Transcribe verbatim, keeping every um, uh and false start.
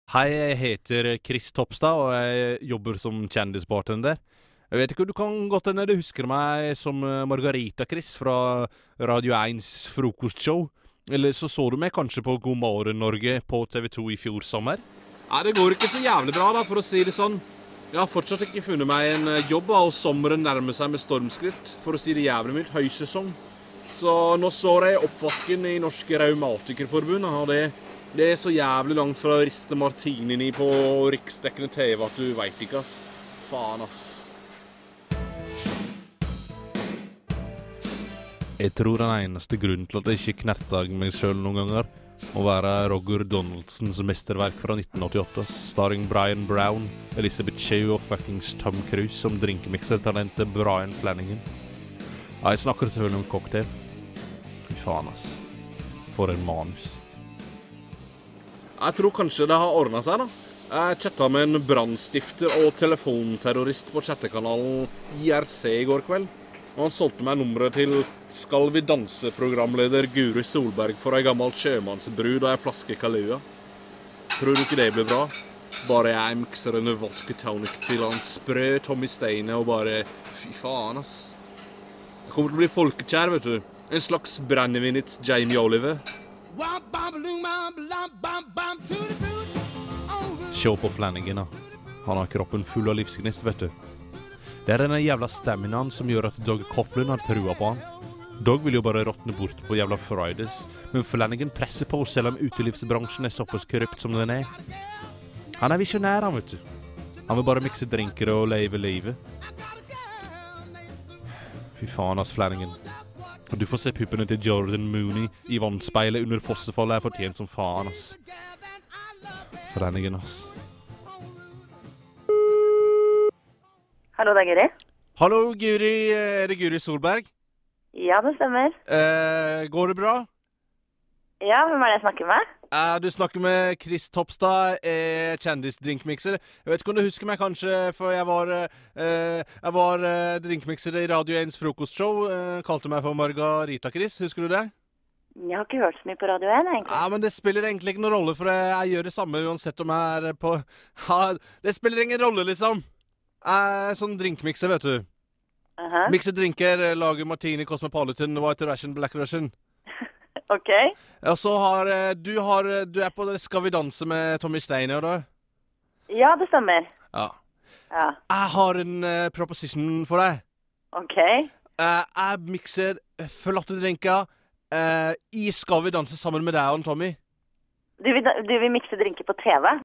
Hei, jeg heter Chris Topstad, og jeg jobber som kjendisbartender. Jeg vet ikke, du kan godt hende du husker meg som Margarita Chris fra Radio éns frokostshow. Eller så så du meg kanskje på God morgen Norge på T V to i fjor sommer. Nei, det går ikke så jævlig bra da, for å si det sånn. Jeg har fortsatt ikke funnet meg en jobb, og sommeren nærmer seg med stormskritt, for å si det jævlig mildt, høysesong. Så nå står jeg i oppvasken i Norske Raumatikerforbund, og det... Det er så jævlig langt fra å riste martinini på riksdekkende T V at du vet ikke, ass. Faen, ass. Jeg tror den eneste grunnen til at jeg ikke knertet meg selv noen ganger må være Roger Donaldsons mesterverk fra nitten åttiåtte, starring Brian Brown, Elizabeth Shue og fuckings Tom Cruise som drinkmixer-talentet Brian Flanagan. Ja, jeg snakker selvfølgelig om cocktail. Fy faen, ass. For en manus. Jeg tror kanskje det har ordnet seg da. Jeg chattet med en brandstifter og telefonterrorist på chattekanalen I R C i går kveld. Og han solgte meg nummeret til Skal vi danse-programleder Guri Solberg for en gammel sjømannsbrud og en flaske Kalua. Tror du ikke det blir bra? Bare jeg mikser en vodka tonic til han sprø Tommy Steine og bare... Fy faen, ass. Jeg kommer til å bli folkekjær, vet du. En slags brennevinets Jamie Oliver. Se på Flanagan da. Han har kroppen full av livsgnist, vet du. Det er denne jævla staminaen som gjør at Doug Coughlin har trua på han. Doug vil jo bare råtne bort på jævla Fridays, men Flanagan presser på selv om utelivsbransjen er såpass korrupt som den er. Han er visjonær, han, vet du. Han vil bare mikse drinker og leve livet. Fy faen, ass, Flanagan. Og du får se puppene til Jordan Mooney I vannspeilet under fossefallet er fortjent som faen, ass. Flanagan, ass. Hallo, det er Guri. Hallo, Guri. Er det Guri Solberg? Ja, det stemmer. Eh, går det bra? Ja, hvem er det jeg snakker med? Eh, du snakker med Chris Topstad, eh, kjendisdrinkmixer. Jeg vet ikke om du husker meg kanskje, for jeg var, eh, jeg var eh, drinkmixer I Radio éns frokostshow. Eh, kalte meg for Margarita Chris, husker du det? Jeg har ikke hørt så mye på Radio én, egentlig. Ja, men det spiller egentlig ikke noen rolle, for jeg, jeg gjør det samme uansett om jeg er på... Ja, det spiller ingen rolle, liksom. Jeg er sånn drinkmixer, vet du. Uh-huh. Mixer drinker, lager martini, Cosmopolitan, White Russian, Black Russian. Ok. Og så har du, har, du er på Skal vi danse med Tommy Steiner, da? Ja, det stemmer. Ja. Ja. Jeg har en uh, proposition for deg. Ok. Uh, jeg mixer flotte drinker uh, I Skal vi danse sammen med deg og Tommy. Du vil, du vil mikse drinker på T V?